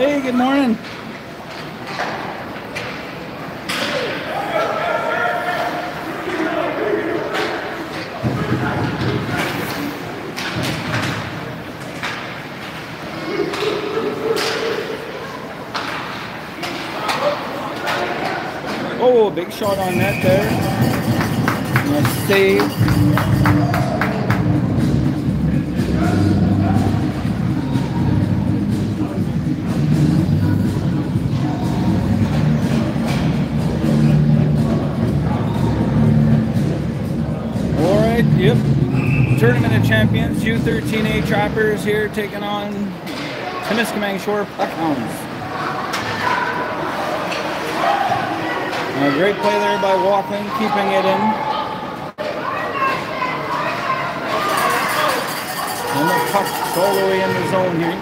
Hey, good morning. Oh, big shot on net there. Nice save. Alright, yep. Tournament of Champions, U13A Trappers here taking on Tem Shores Puckhounds. A great play there by Walkland, keeping it in. And the puck's all the way in the zone here.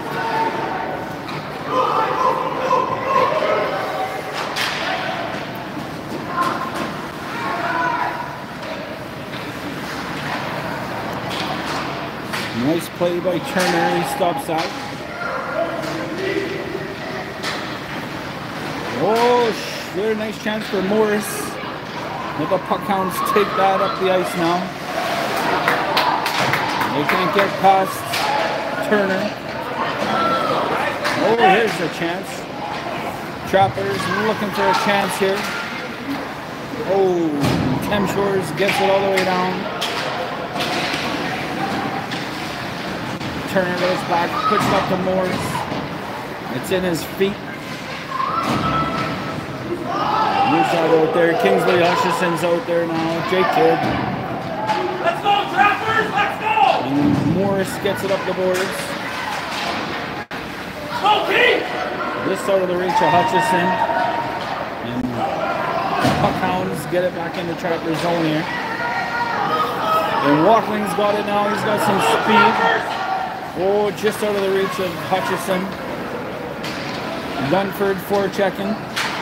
Nice play by Turner, he stops that. Oh, very nice chance for Morris. Let the Puckhounds take that up the ice now. They can't get past Turner. Oh, here's a chance. Trappers looking for a chance here. Oh, Tem Shores gets it all the way down. Turner goes back, puts it up to Morris. It's in his feet. Moves out there. Kingsley Hutchison's out there now. Jake Kidd. Let's go, Trappers! Let's go! And Morris gets it up the boards. Okay. This out of the reach of Hutchison. And Puckhounds get it back into Trapper zone here. And Walkling's got it now. He's got some speed. Oh, just out of the reach of Hutchison. Dunford forechecking.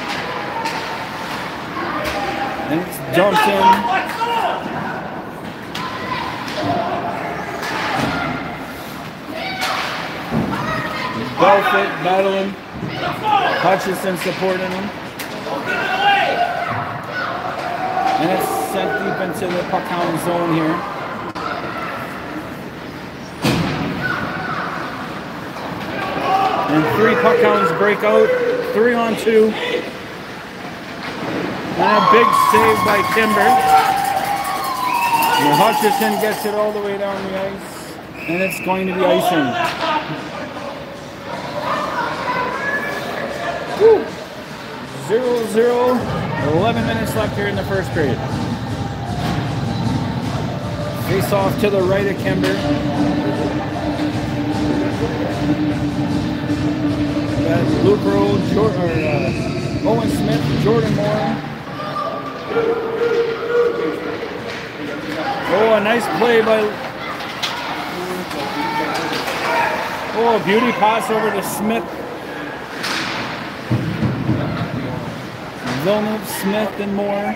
And it's dumped in. Belfort battling. Hutchison supporting him. And it's sent deep into the Puckhound zone here. And 3 Puckhounds break out. 3-on-2. And a big save by Timber. And Hutchison gets it all the way down the ice. And it's going to be icing. 0-0. 11 minutes left here in the first period. Face off to the right of Kimber. Luke Rowe, Owen Smith, Jordan Moore. Oh, a nice play by... Oh, a beauty pass over to Smith. Villeneuve, Smith, and Moore.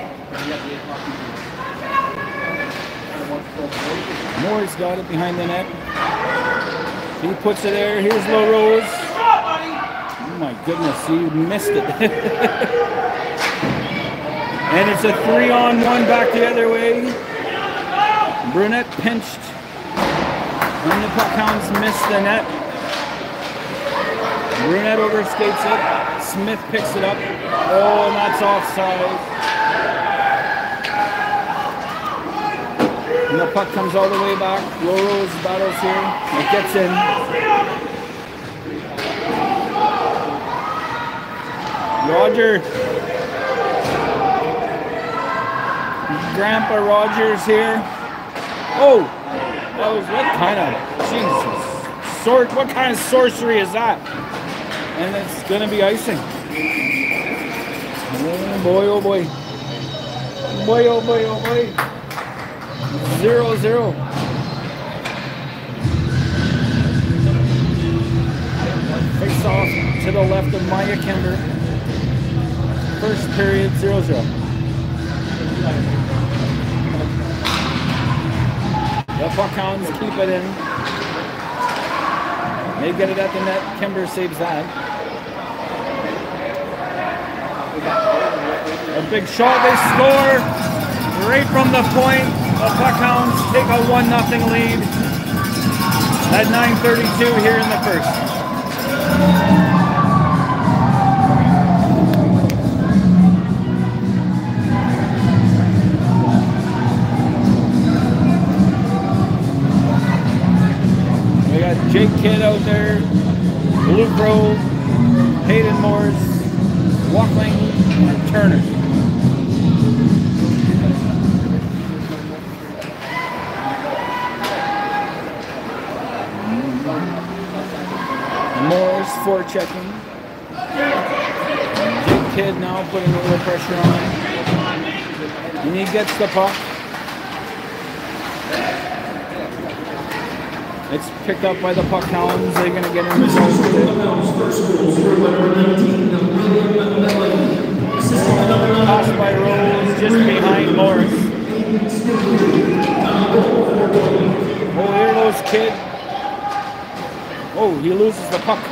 Moore's got it behind the net. He puts it there. Here's LaRose. Oh my goodness, he missed it. And it's a 3-on-1 back the other way. Brunette pinched. And the Puckhounds missed the net. Brunette overskates it. Smith picks it up. Oh, and that's offside. And the puck comes all the way back. LaRose battles here. It gets in. Roger. Grandpa Rogers here. Oh, that was what kind of Jesus? What kind of sorcery is that? And it's gonna be icing. Oh boy, oh boy. Boy, oh boy, oh boy. 0-0. Face off to the left of Maya Kimber. First period, 0-0. The Puckhounds keep it in. They get it at the net. Kimber saves that. A big shot, they score right from the point. The Puckhounds take a 1-0 lead at 9:32 here in the first. We got Jake Kidd out there, Blue Crow, Hayden Morris, Walkling, and Turner. Morris forechecking. Jake Kidd now putting a little pressure on him. And he gets the puck. It's picked up by the Puckhounds. They're going to get in the zone. Pass by Rose just behind Morris. Oh, here goes Kidd. Oh, he loses the puck.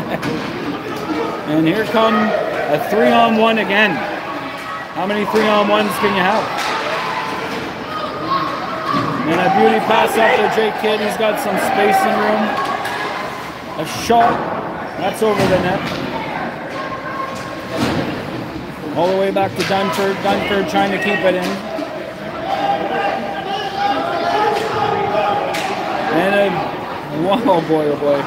And here come a 3-on-1 again. How many 3-on-1s can you have? And a beauty pass up to Jake Kidd. He's got some space and room. A shot. That's over the net. All the way back to Dunford. Dunford trying to keep it in. And a, whoa, boy, oh boy.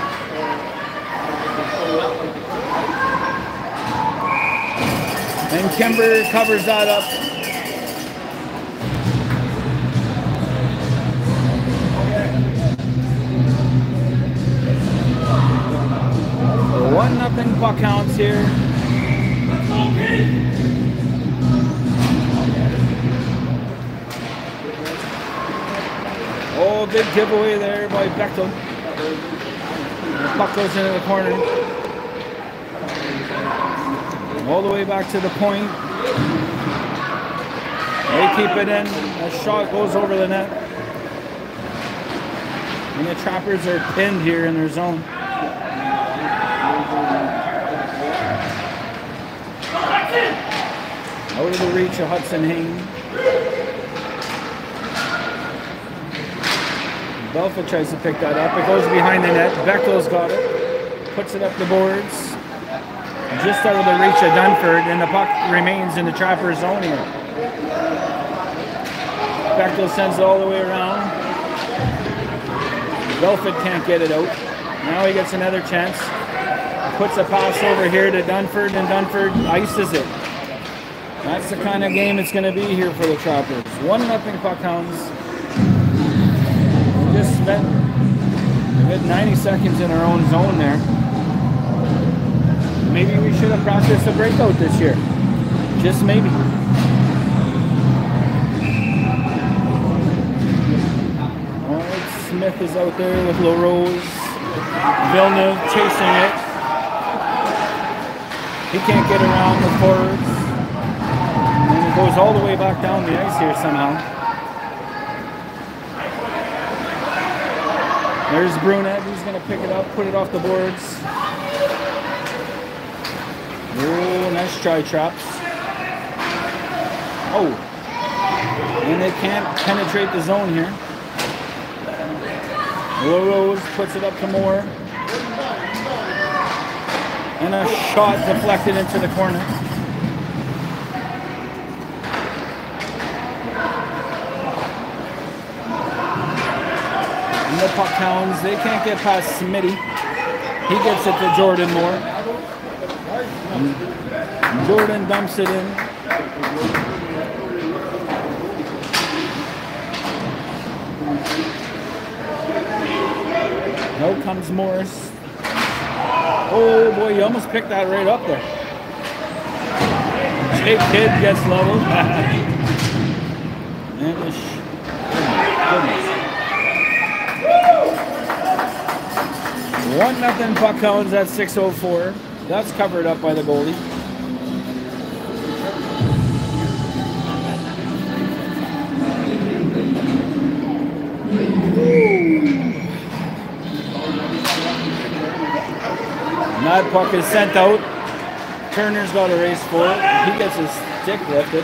And Kimber covers that up. One nothing Puckhounds here. Oh, big giveaway there by Bechtel. The puck goes into the corner. All the way back to the point. They keep it in. A shot goes over the net. And the Trappers are pinned here in their zone. Out of the reach of Hudson Hain. Belfort tries to pick that up. It goes behind the net. Bechtel's got it. Puts it up the boards. Just out of the reach of Dunford, and the puck remains in the Trappers zone here. Bechtel sends it all the way around. Belfort can't get it out. Now he gets another chance. Puts a pass over here to Dunford, and Dunford ices it. That's the kind of game it's going to be here for the Trappers. 1-0 Puckhounds. We just spent a good 90 seconds in our own zone there. Maybe we should have practiced a breakout this year. Just maybe. All right, Smith is out there with LaRose. Villeneuve chasing it. He can't get around the forwards. And it goes all the way back down the ice here somehow. There's Brunette. He's going to pick it up, put it off the boards. Oh, nice try, Traps. Oh. And they can't penetrate the zone here. LaRose puts it up to Moore. And a shot deflected into the corner. And the Puckhounds, they can't get past Smitty. He gets it to Jordan Moore. Jordan dumps it in. Now comes Morris. Oh boy, you almost picked that right up there. Jake Kidd gets leveled. And goodness. 1-0 Puckhounds at 6:04. That's covered up by the goalie. And that puck is sent out. Turner's got a race for it. He gets his stick lifted.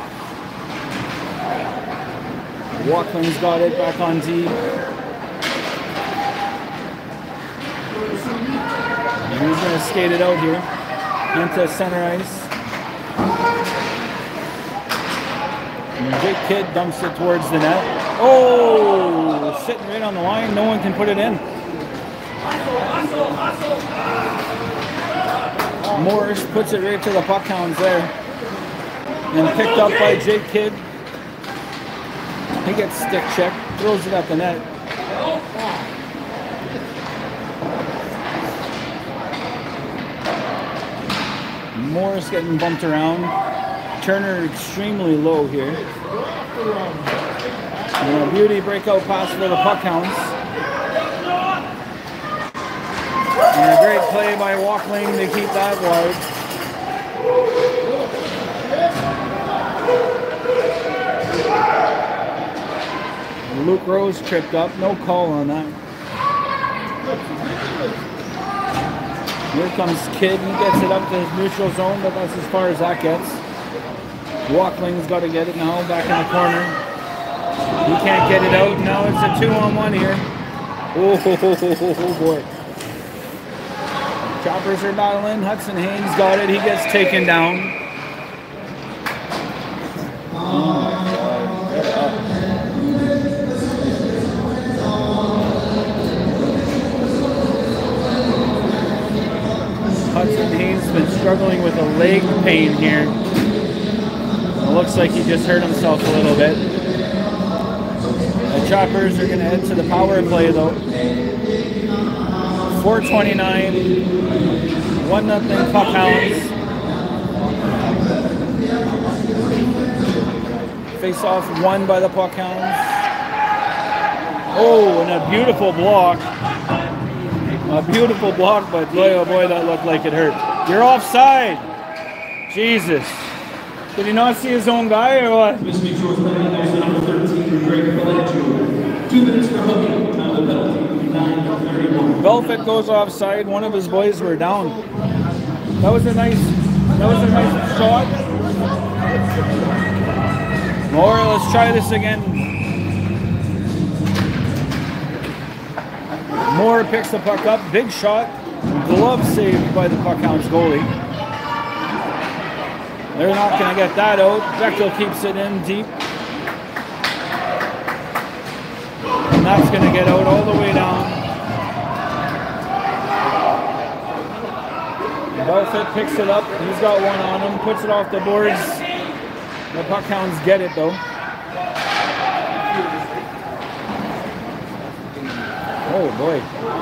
Walkling's got it back on deep. And he's going to skate it out here into center ice. And the big kid dumps it towards the net. Oh, sitting right on the line. No one can put it in. Morris puts it right to the puck hounds there. And picked up by Jake Kidd. He gets stick checked, throws it at the net. Morris getting bumped around. Turner extremely low here. And a beauty breakout pass for the puck hounds. And a great play by Walkling to keep that wide. Luke Rose tripped up, no call on that. Here comes Kidd, he gets it up to his neutral zone, but that's as far as that gets. Walkling's got to get it now, back in the corner. He can't get it out, now it's a 2-on-1 here. Oh boy. Trappers are battling, Hudson Haynes got it, he gets taken down. Hudson Haynes has been struggling with a leg pain here. It looks like he just hurt himself a little bit. The Trappers are going to head to the power play though. 4:29, 1-0 puck hounds. Face off won by the puck hounds. Oh, and a beautiful block. A beautiful block, but boy, oh boy, that looked like it hurt. You're offside. Jesus. Did he not see his own guy or what? Tem Shores number 13, Greg Valentine. 2 minutes for hooking. Time of penalty. 9:31. Belfit goes offside. One of his boys were down. That was a nice shot. More, let's try this again. Moore picks the puck up, big shot, glove saved by the puck hounds goalie. They're not going to get that out. Bechtel keeps it in deep. And that's going to get out all the way down. Belfit picks it up. He's got one on him, puts it off the boards. The puck hounds get it though. Oh boy.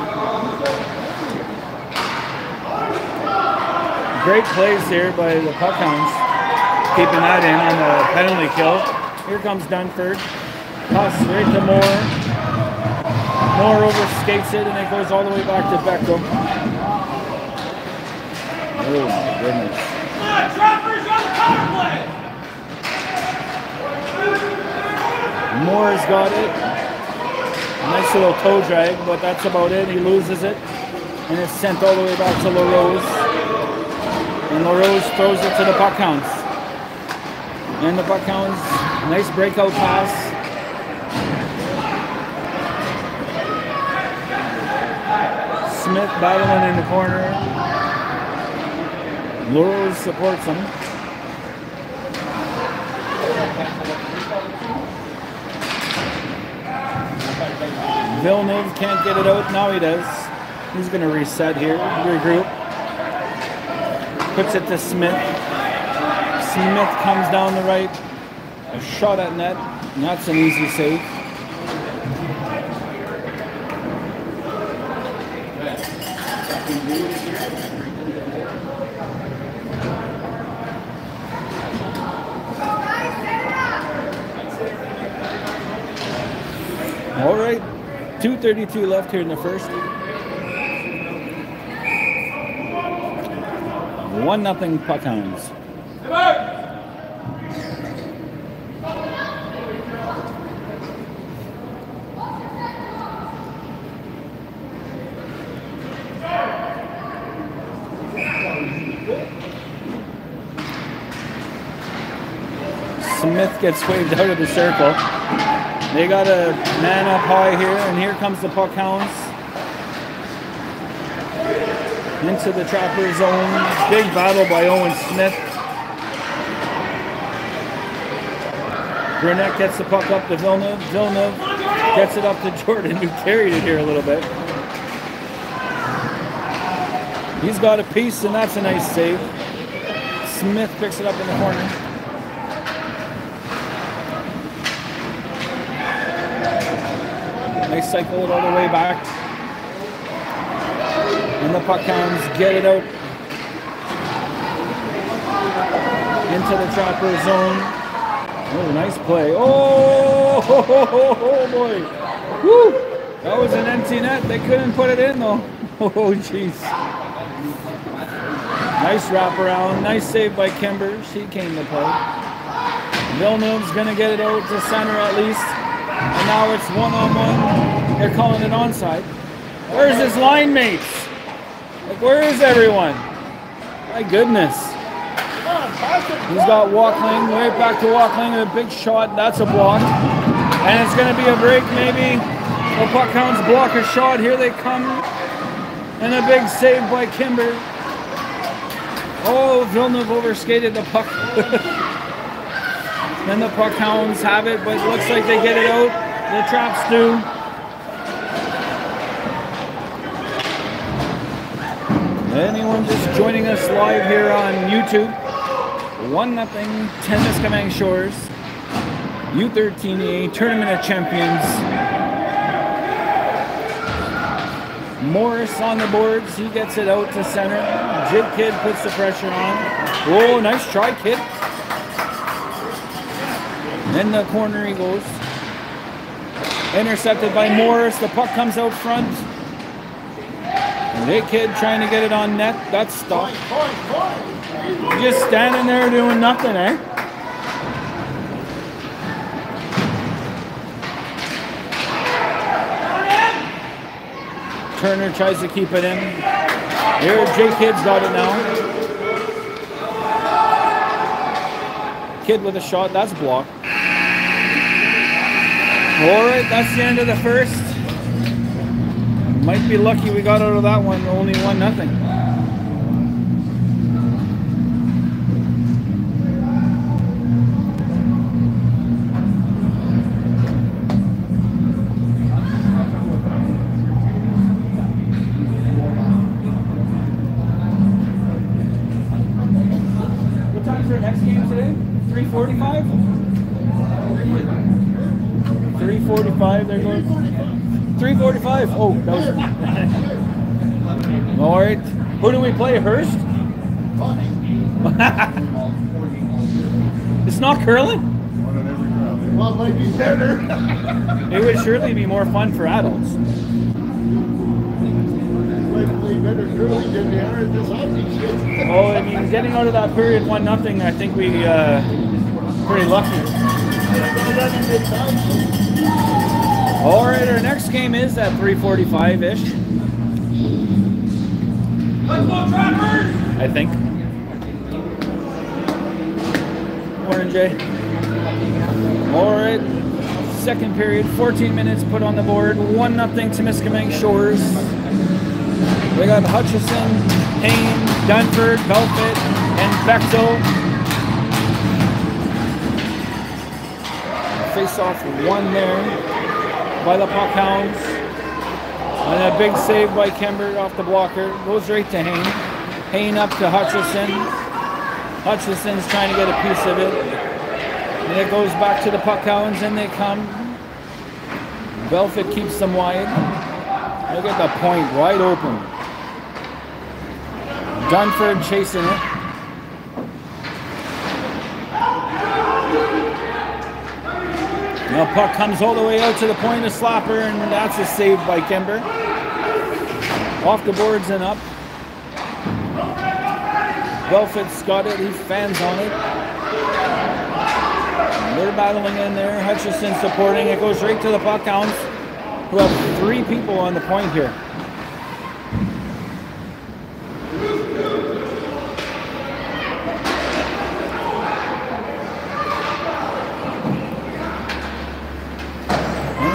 Great plays here by the puck hounds. Keeping that in on the penalty kill. Here comes Dunford. Toss right to Moore. Moore overskates it and it goes all the way back to Bechtel. Oh my goodness. Trappers on the power play! Moore's got it. Nice little toe drag, but that's about it. He loses it. And it's sent all the way back to LaRose. And LaRose throws it to the puck hounds. And the puck hounds, nice breakout pass. Smith battling in the corner. LaRose supports him. Villeneuve can't get it out. Now he does. He's going to reset here, regroup. Puts it to Smith. Smith comes down the right. A shot at net. And that's an easy save. All right. 2:32 left here in the first. 1-0 puck hounds. Smith gets waved out of the circle. They got a man up high here, and here comes the puck hounds. Into the Trapper zone. Big battle by Owen Smith. Burnett gets the puck up to Villeneuve. Villeneuve gets it up to Jordan, who carried it here a little bit. He's got a piece, and that's a nice save. Smith picks it up in the corner. They cycle it all the way back. And the puck hounds get it out into the Trapper zone. Oh, nice play. Oh, boy. Woo! That was an empty net. They couldn't put it in, though. Oh, jeez. Nice wraparound. Nice save by Kimber. She came to play. Villeneuve's going to get it out to center at least. And now it's one-on-one. They're calling it onside. Where's his line mates? Like, where is everyone? My goodness. He's got Walkling, right back to Walkling, a big shot. That's a block. And it's going to be a break, maybe. The puck hounds block a shot. Here they come. And a big save by Kimber. Oh, Villeneuve overskated the puck. Then the puck hounds have it, but it looks like they get it out. The Traps do. Anyone just joining us live here on YouTube? 1-0, Tem Shores. U13A Tournament of Champions. Morris on the boards. He gets it out to center. Jib Kid puts the pressure on. Oh, nice try, Kid. In the corner he goes. Intercepted by Morris. The puck comes out front. Hey, Kid trying to get it on net. That's stopped. Just standing there doing nothing, eh? Turner tries to keep it in. Here, J Kid's got it now. Kid with a shot. That's blocked. All right, that's the end of the first. Might be lucky we got out of that one, only 1-0. What time's our next game today? 3:45? 3:45, they're going. 3:45. Oh, that was. All right. Who do we play? Hearst? It's not curling? Well, it might be better. It would surely be more fun for adults. Might play better curling than they are at this hockey shit. Oh, I mean, getting out of that period 1-0, I think we pretty lucky. All right, our next game is at 3:45-ish. Let's go, Trappers! I think. Morning, Jay. All right, second period, 14 minutes put on the board. 1-0 Tem Shores. We got Hutchison, Payne, Dunford, Belfit, and Bechtel. Face-off one there by the puck hounds. And a big save by Kimber off the blocker. Goes right to Hayne. Hayne up to Hutchison. Hutchison's trying to get a piece of it. And it goes back to the puck hounds, and they come. Belfit keeps them wide. Look at the point, wide open. Dunford chasing it. The puck comes all the way out to the point of Slapper, and that's a save by Kimber. Off the boards and up. Belfit's got it, he fans on it. They're battling in there. Hutchison supporting. It goes right to the puck hounds, who have 3 people on the point here.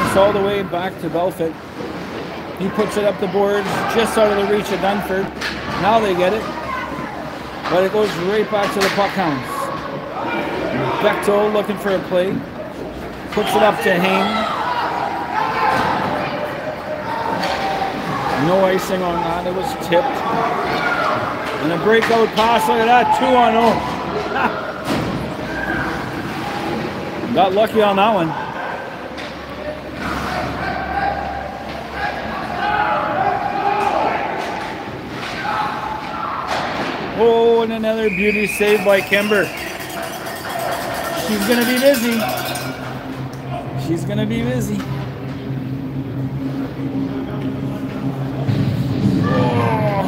Bounce all the way back to Belfit. He puts it up the boards, just out of the reach of Dunford. Now they get it. But it goes right back to the Puckhounds. Bechtel looking for a play. Puts it up to Hain. No icing on that. It was tipped. And a breakout pass. Look at that. 2-on-0. Got lucky on that one. Oh, and another beauty save by Kimber. She's going to be busy. She's going to be busy. Oh.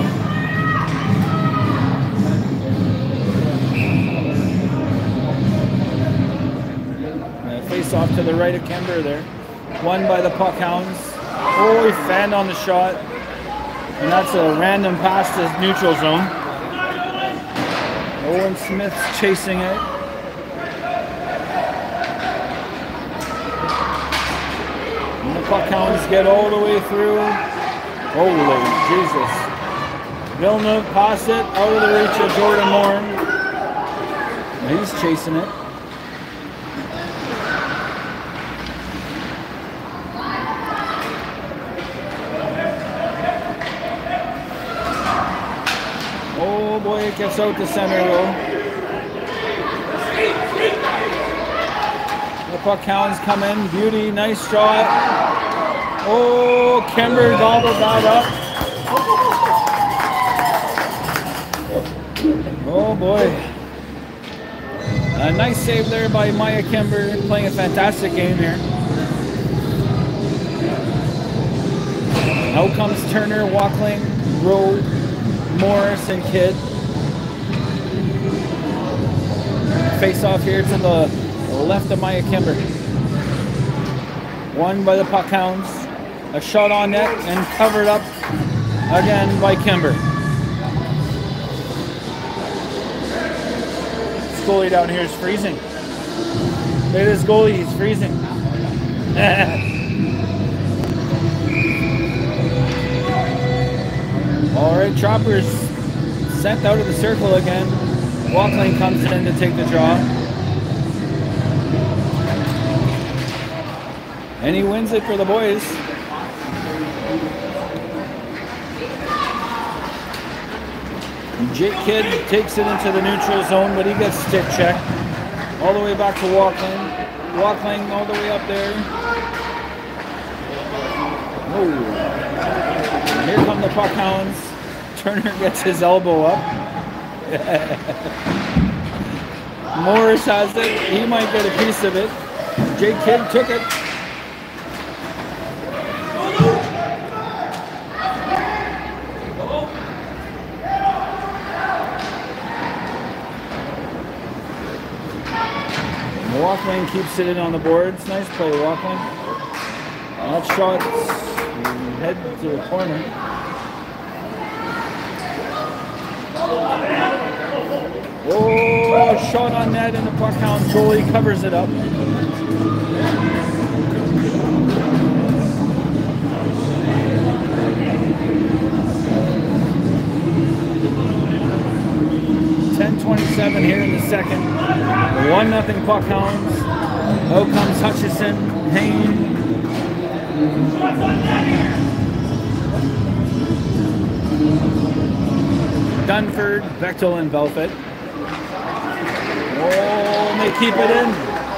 Face off to the right of Kimber there. Won by the Puckhounds. Oh, he fanned on the shot. And that's a random pass to neutral zone. Owen Smith's chasing it. And the Puckhounds get all the way through. Holy Jesus. Villeneuve pass it out of the reach of Jordan Moore. He's chasing it. Oh boy, it gets out to center though. The Puckhounds come in. Beauty, nice shot. Oh, Kimber gobbled that up. Oh boy. A nice save there by Maya Kimber, playing a fantastic game here. Out comes Turner, Walkling, Rowe, Morris, and Kidd. Face off here to the left of Maya Kimber. Won by the Puckhounds. A shot on net and covered up again by Kimber. This goalie down here is freezing. Look at this goalie, he's freezing. All right, Trappers sent out of the circle again. Walkling comes in to take the draw. And he wins it for the boys. Jake Kidd takes it into the neutral zone, but he gets stick checked. All the way back to Walkling. Walkling all the way up there. Whoa. Here come the Puckhounds. Turner gets his elbow up. Morris has it. He might get a piece of it. Jake Kidd took it. Walkling keeps it in on the boards. Nice play, Walkling. That shot's head to the corner. Oh, shot on net, and the Puckhound goalie covers it up. .27 here in the second. 1-0 Puckhounds. Out comes Hutchison, Hain. Dunford, Bechtel, and Belfit. Oh, and they keep it in.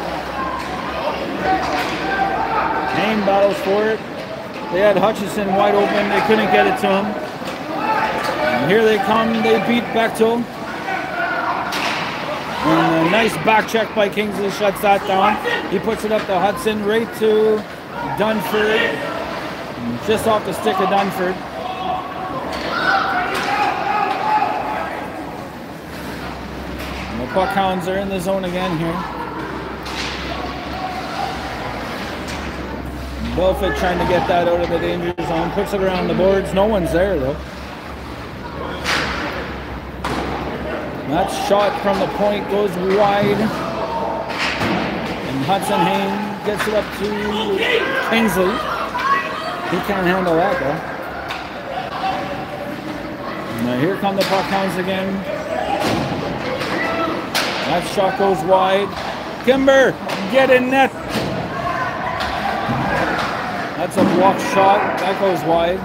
Hain battles for it. They had Hutchison wide open. They couldn't get it to him. And here they come. They beat Bechtel. And a nice back check by Kingsley shuts that down. He puts it up to Hudson, right to Dunford. Just off the stick of Dunford. And the Puckhounds are in the zone again here. Belfit trying to get that out of the danger zone. Puts it around the boards. No one's there though. That shot from the point goes wide. And Hudson Hain gets it up to Kingsley. He can't handle that though. Now here come the Puckhounds again. That shot goes wide. Kimber, get in net. That's a block shot. That goes wide.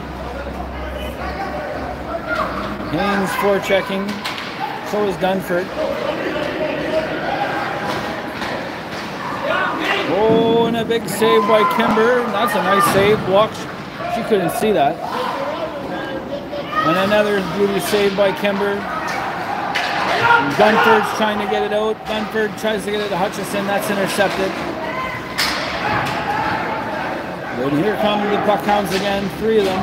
Haynes forechecking. So is Dunford. Oh, and a big save by Kimber. That's a nice save. Block. She couldn't see that. And another beauty save by Kimber. Dunford's trying to get it out. Dunford tries to get it to Hutchison. That's intercepted. And here come the Puckhounds again. 3 of them.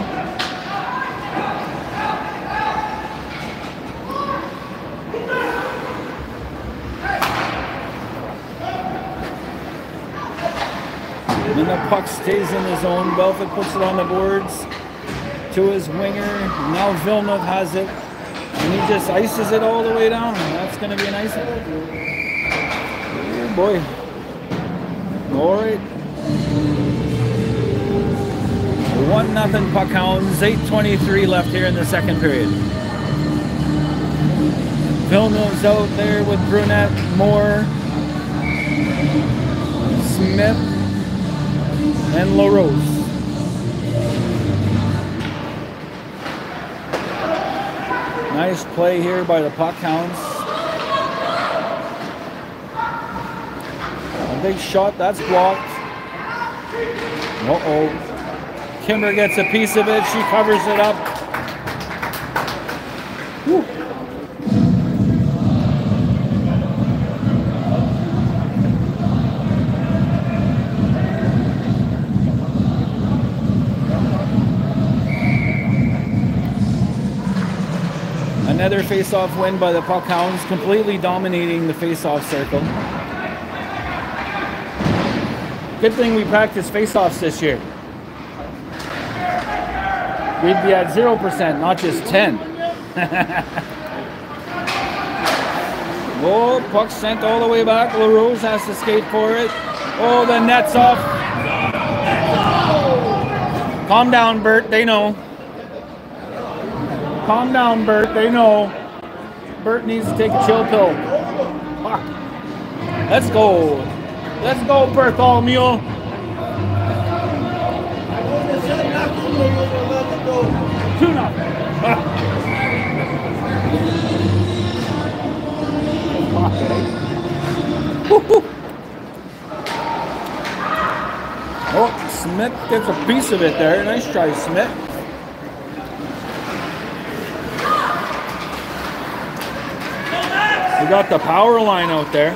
And the puck stays in his zone. Belfort puts it on the boards to his winger. Now Villeneuve has it. And he just ices it all the way down. That's going to be an icing. Oh boy. All right. 1-0 Puckhounds. 8:23 left here in the second period. Villeneuve's out there with Brunette, Moore, Smith, and LaRose. Nice play here by the Puckhounds. A big shot, that's blocked. Uh-oh. Kimber gets a piece of it, she covers it up. Whew. Another face-off win by the Puckhounds, completely dominating the face-off circle. Good thing we practiced face-offs this year. We'd be at 0%, not just 10. Oh, puck sent all the way back. LaRose has to skate for it. Oh, the net's off. Calm down, Bert, they know. Calm down, Bert. They know. Bert needs to take a chill pill. Fuck. Let's go. Let's go, Bartholomew. 2-0. Oh, Smith gets a piece of it there. Nice try, Smith. We got the power line out there.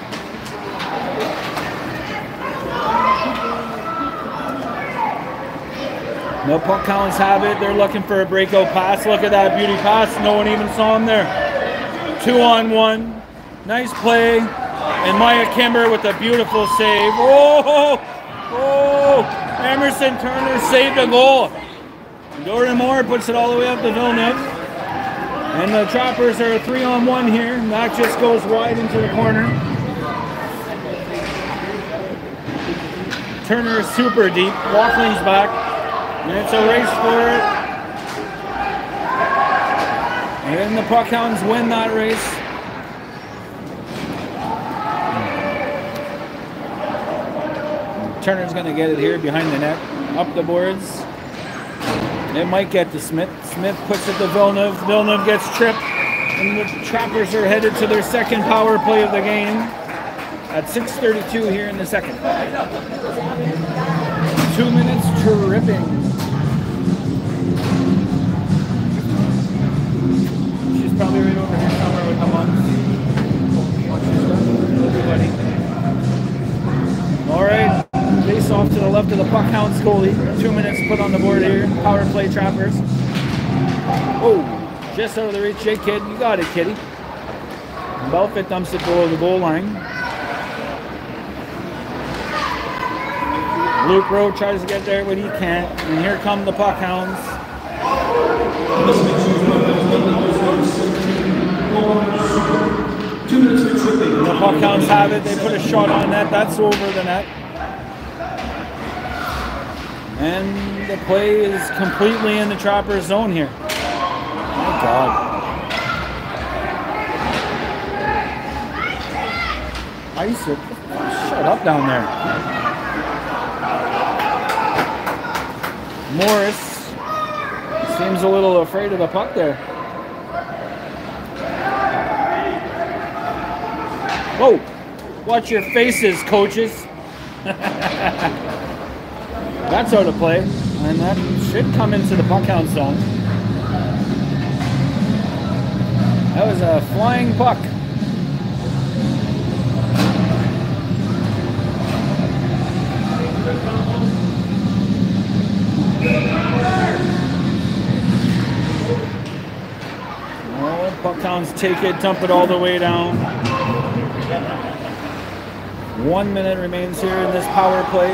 No Puckhounds have it. They're looking for a breakout pass. Look at that beauty pass. No one even saw him there. 2-on-1. Nice play. And Maya Kimber with a beautiful save. Oh! Oh! Emerson Turner saved the goal. Dorian Moore puts it all the way up to Villeneuve. And the Trappers are 3-on-1 here. And that just goes wide into the corner. Turner is super deep. Walkling's back. And it's a race for it. And the Puckhounds win that race. Turner's going to get it here behind the net. Up the boards. It might get to Smith. Smith puts it to Villeneuve. Villeneuve gets tripped. And the Trappers are headed to their second power play of the game. At 6:32 here in the second. 2 minutes tripping. She's probably right over here somewhere with the monks. All right, face off to the left of the Puckhounds goalie. 2 minutes put on the board here. Power play Trappers. Oh, just out of the reach. Hey, kid, you got it, kitty. Belfit dumps it below the goal line. Luke Rowe tries to get there, but he can't. And here come the Puckhounds. The Puckhounds have it. They put a shot on net. That's over the net. And the play is completely in the Trappers zone here. My God. Ice it. Shut up down there. Morris seems a little afraid of the puck there. Whoa! Watch your faces, coaches. That's out of play, and that should come into the puckhound zone. That was a flying puck. Oh, puckhounds take it, dump it all the way down. 1 minute remains here in this power play.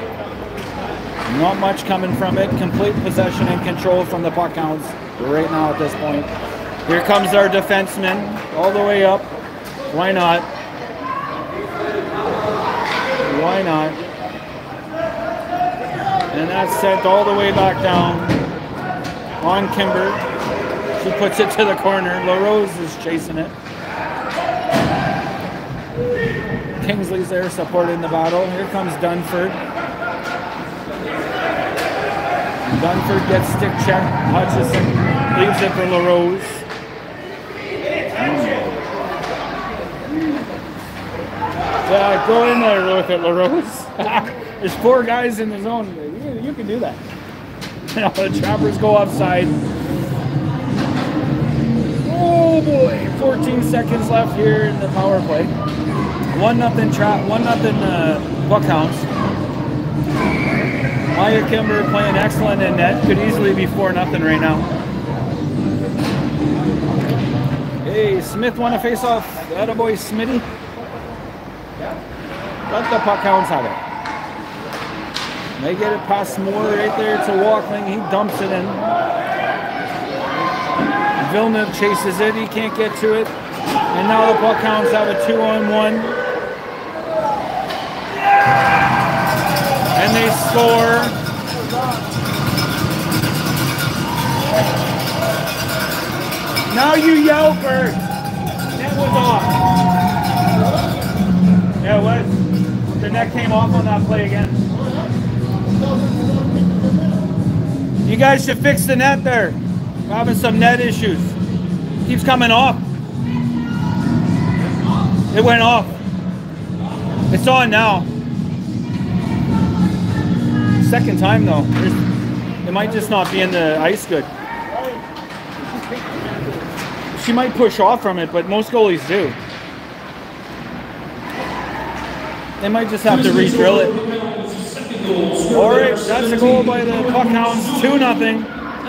Not much coming from it. Complete possession and control from the puckhounds right now at this point. Here comes our defenseman all the way up. Why not? Why not? And that's sent all the way back down on Kimber. She puts it to the corner. LaRose is chasing it. Kingsley's there supporting the battle. Here comes Dunford. Dunford gets stick check. Hutchison leaves it for LaRose. Yeah, go in there with it, LaRose. There's 4 guys in the zone. You can do that. Now the Trappers go offside. Oh boy, 14 seconds left here in the power play. 1-0 Puckhounds. Maya Kimber playing excellent in net. Could easily be 4-0 right now. Hey, Smith won a face-off. Attaboy, Smitty. Let the Puckhounds have it. They get it past Moore right there to Walkling. He dumps it in. Villeneuve chases it. He can't get to it. And now the Puckhounds have a 2-on-1. And they score. Now you yell, Bert. Net was off. Yeah, it was. The net came off on that play again. You guys should fix the net there. We're having some net issues. Keeps coming off. It went off. It's on now. Second time though. It might just not be in the ice good. She might push off from it, but most goalies do. They might just have to re-drill it. Alright, that's a goal by the Puckhounds. 2-0.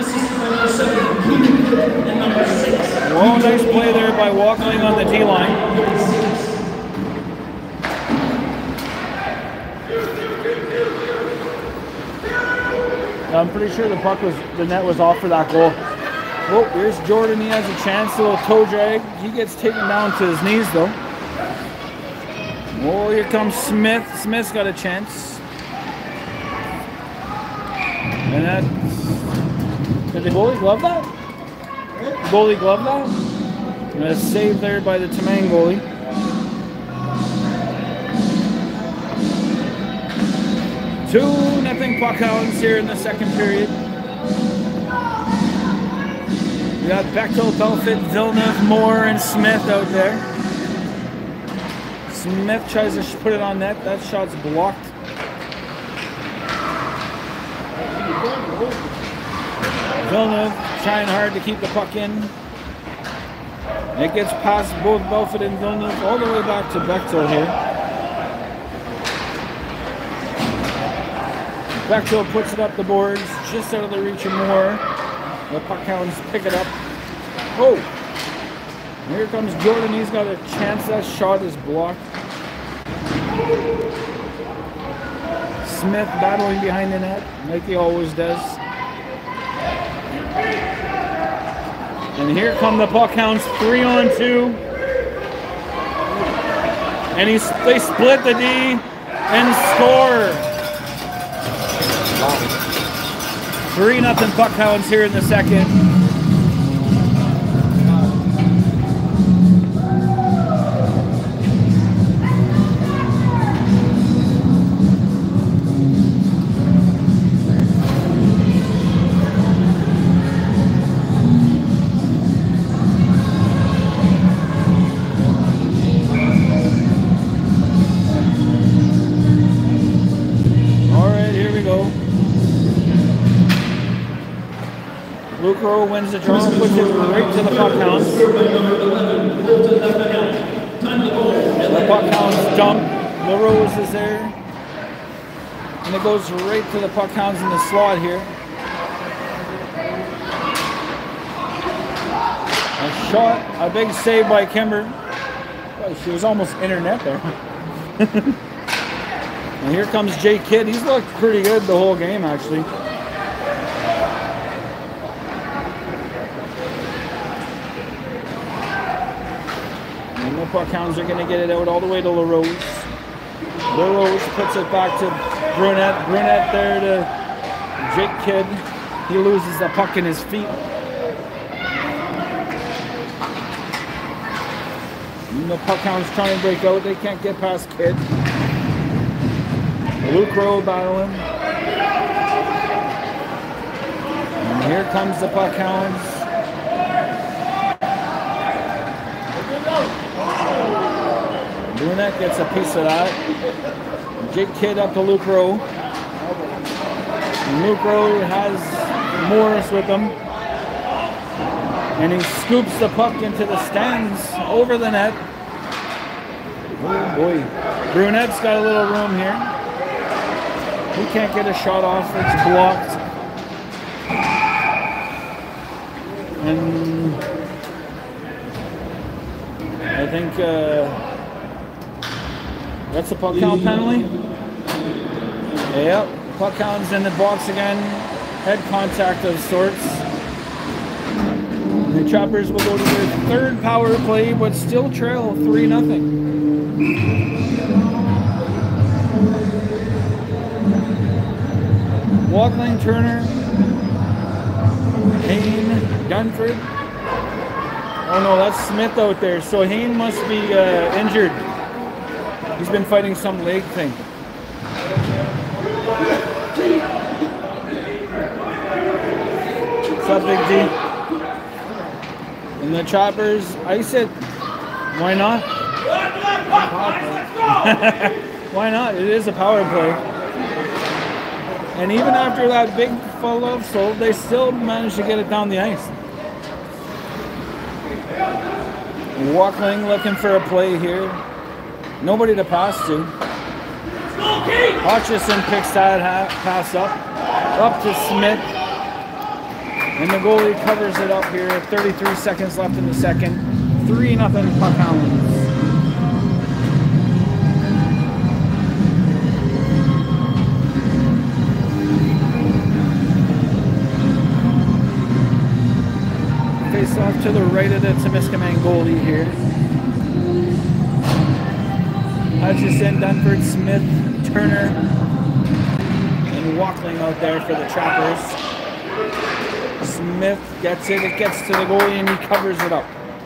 Well, nice play there by Walkling on the D-line. I'm pretty sure the net was off for that goal. Oh, here's Jordan. He has a chance. A little toe drag. He gets taken down to his knees though. Oh, here comes Smith. Smith's got a chance. And that. Did the goalie glove that? The goalie glove that? And a save there by the Tamang goalie. Two 2-0 Puckhounds here in the second period. We got Bechtel, Belfit, Villeneuve, Moore, and Smith out there. Smith tries to put it on net. That shot's blocked. Villeneuve trying hard to keep the puck in. It gets past both Belfit and Villeneuve all the way back to Bechtel here. Bechtel puts it up the boards, just out of the reach of Moore. The Puckhounds pick it up. Oh! Here comes Jordan. He's got a chance. That shot is blocked. Smith battling behind the net, like he always does. And here come the Puckhounds, 3-on-2. And they split the D and score. Wow. 3-0 Puckhounds here in the second. Lucro wins the draw, puts it right to the Puckhounds. The Puckhounds dump. LaRose is there. And it goes right to the Puckhounds in the slot here. A shot, a big save by Kimber. Well, she was almost in her net there. And here comes Jake Kidd. He's looked pretty good the whole game, actually. And the Puckhounds are going to get it out all the way to LaRose. LaRose puts it back to Brunette. Brunette there to Jake Kidd. He loses the puck in his feet. And the Puckhounds trying to break out. They can't get past Kidd. Lucro battling. And here comes the Puckhounds. Brunette gets a piece of that. Jake Kidd up to Lucro. Lucro has Morris with him. And he scoops the puck into the stands over the net. Oh boy. Brunette's got a little room here. He can't get a shot off. It's blocked. And I think that's a Puckhound penalty. Yep, Puckhound's in the box again. Head contact of sorts. The Trappers will go to their third power play, but still trail 3-0. Walkline, Turner, Hayne, Dunford. Oh no, that's Smith out there. So Hayne must be injured. He's been fighting some leg thing. What's up, Big D? And the Trappers ice it. Why not? Why not? It is a power play. And even after that big full of soul, they still managed to get it down the ice. Walkling looking for a play here. Nobody to pass to. Hutchison picks that pass up to Smith. And the goalie covers it up here. 33 seconds left in the second. 3-0 Puckhounds. Face off to the right of the Temiskaming goalie here. Hutchison, Dunford, Smith, Turner, and Walkling out there for the Trappers. Smith gets it, it gets to the goalie and he covers it up.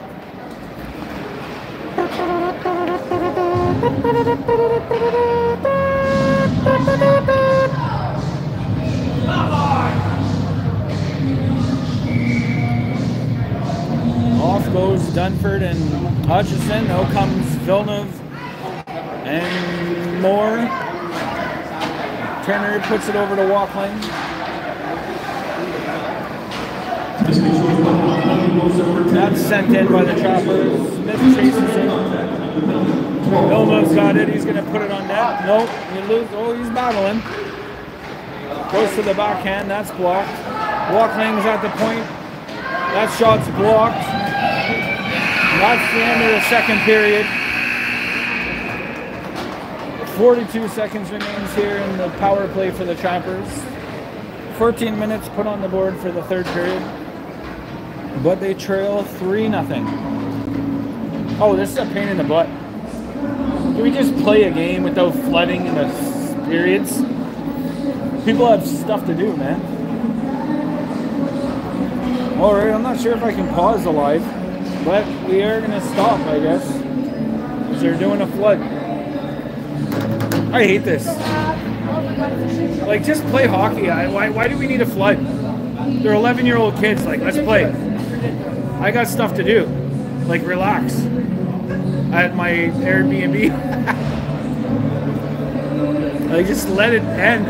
Off goes Dunford and Hutchison. Now comes Villeneuve and Moore. Turner puts it over to Walkling. That's sent in by the Trappers. Smith chases it. Villeneuve's got it. He's going to put it on net. Nope. You lose. Oh, he's battling. Goes to the backhand. That's blocked. Walkling's at the point. That shot's blocked. That's the end of the second period. 42 seconds remains here in the power play for the Trappers. 14 minutes put on the board for the third period. But they trail 3-0. Oh, this is a pain in the butt. Can we just play a game without flooding in the periods? People have stuff to do, man. Alright, I'm not sure if I can pause the live, but we are going to stop, I guess, because they're doing a flood. I hate this. Like, just play hockey. Why do we need a flood? They're 11-year-old kids. Like, let's play. I got stuff to do. Like, relax. At my Airbnb. Like, just let it end.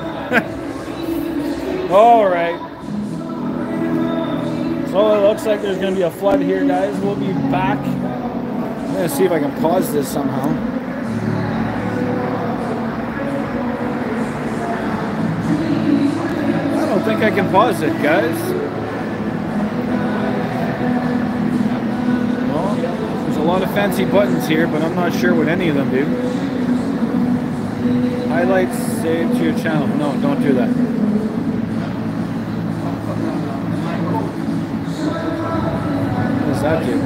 Alright. So it looks like there's going to be a flood here, guys. We'll be back. I'm going to see if I can pause this somehow. I don't think I can pause it, guys. Well, there's a lot of fancy buttons here, but I'm not sure what any of them do. Highlights, save to your channel. No, don't do that. What does that do?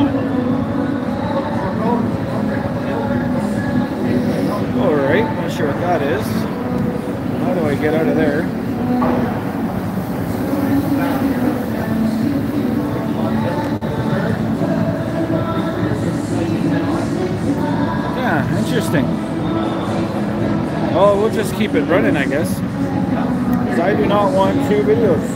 Alright, not sure what that is. How do I get out of there? Yeah, interesting. Oh, we'll just keep it running, I guess. Because I do not want 2 videos.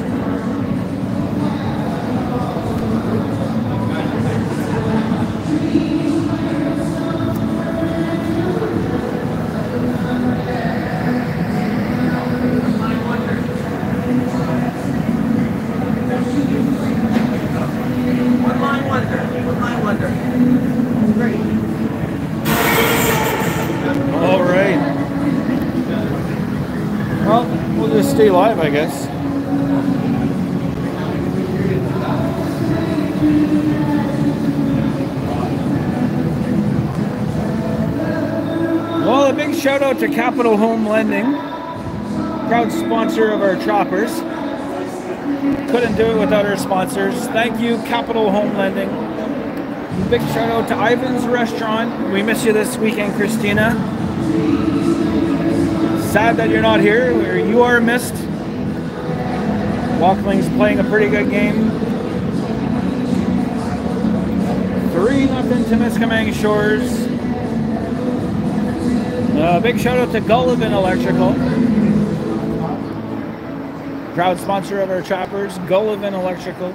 Stay live, I guess. Well, a big shout out to Capital Home Lending, proud sponsor of our Trappers. Couldn't do it without our sponsors. Thank you, Capital Home Lending. Big shout out to Ivan's Restaurant. We miss you this weekend, Christina. Sad that you're not here, or you are missed. Walkling's playing a pretty good game. 3-0 to Tem Shores. Big shout out to Gullivan Electrical. Proud sponsor of our Trappers, Gullivan Electrical.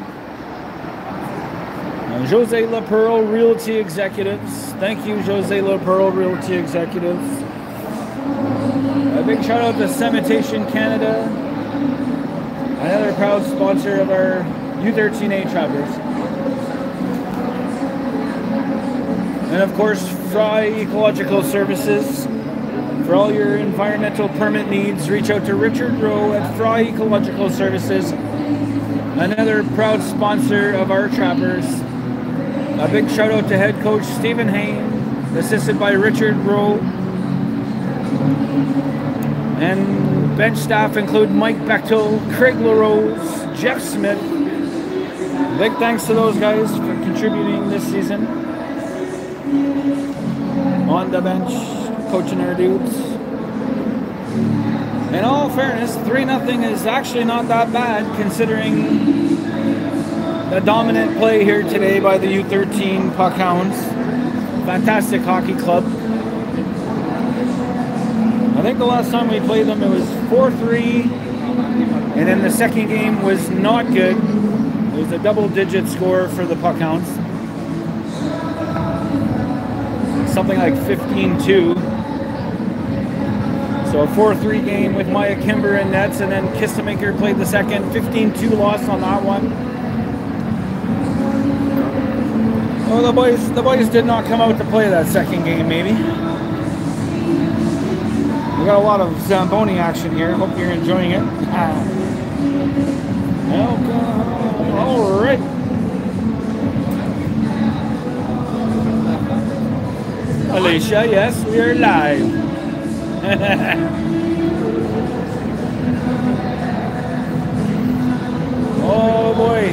Jose La Pearl Realty Executives. Thank you, Jose La Pearl Realty Executives. A big shout out to Cementation Canada, another proud sponsor of our U13A Trappers. And of course, Fry Ecological Services. For all your environmental permit needs, reach out to Richard Rowe at Fry Ecological Services, another proud sponsor of our Trappers. A big shout out to head coach Stephen Hain, assisted by Richard Rowe. And bench staff include Mike Bechtel, Craig LaRose, Jeff Smith. Big thanks to those guys for contributing this season. On the bench, coaching our dudes. In all fairness, 3-0 is actually not that bad considering the dominant play here today by the U13 Puckhounds. Fantastic hockey club. I think the last time we played them it was 4-3, and then the second game was not good. It was a double-digit score for the Puckhounds. Something like 15-2. So a 4-3 game with Maya Kimber in nets, and then Kistemaker played the second. 15-2 loss on that one. Oh, the boys did not come out to play that second game, maybe. We got a lot of Zamboni action here. Hope you're enjoying it. All right. Alicia, yes, we are live. Oh boy.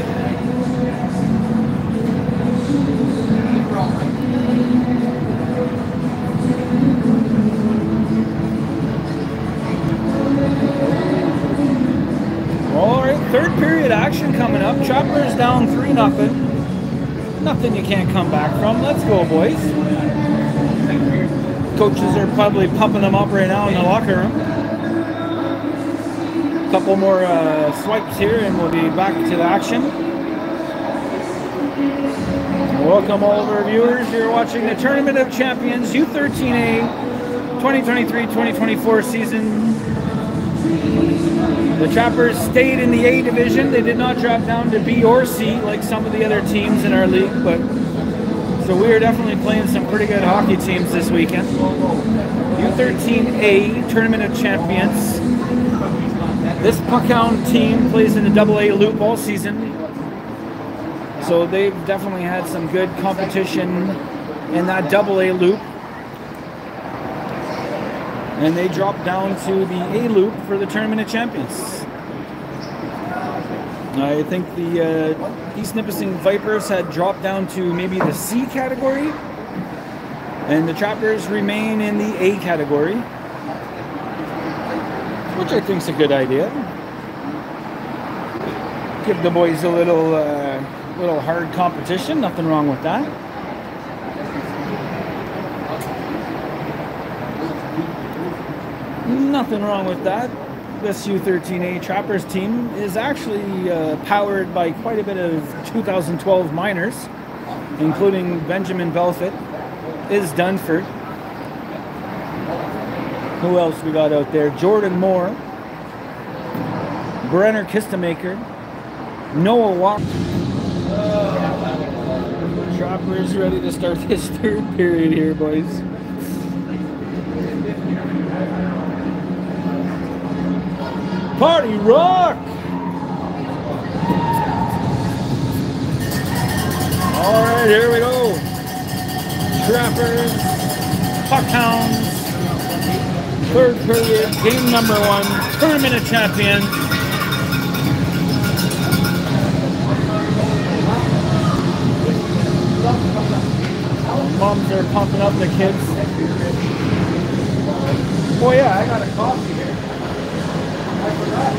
All right, third period period action coming up. Trappers down 3-0. Nothing you can't come back from. Let's go, boys. Coaches are probably pumping them up right now in the locker room. Couple more swipes here and we'll be back to the action. Welcome all of our viewers. You're watching the Tournament of Champions U13A 2023-2024 season. The Trappers stayed in the A division. They did not drop down to B or C like some of the other teams in our league, but so we are definitely playing some pretty good hockey teams this weekend. U13A Tournament of Champions. This Puckhound team plays in the AA loop all season, so they've definitely had some good competition in that AA loop. And they dropped down to the A loop for the Tournament of Champions. I think the East Nipissing Vipers had dropped down to maybe the C category, and the Trappers remain in the A category, which I think is a good idea. Give the boys a little hard competition. Nothing wrong with that. Nothing wrong with that. This U13A Trappers team is actually powered by quite a bit of 2012 minors, including Benjamin Belfit, Is Dunford. Who else we got out there? Jordan Moore, Brenner Kistemaker, Noah Walk. Trappers ready to start this third period here, boys. Party rock! All right, here we go. Trappers, Puckhounds, third period, game number 1, Tournament of Champions. Moms are pumping up the kids. Oh yeah, I got a coffee here. I forgot.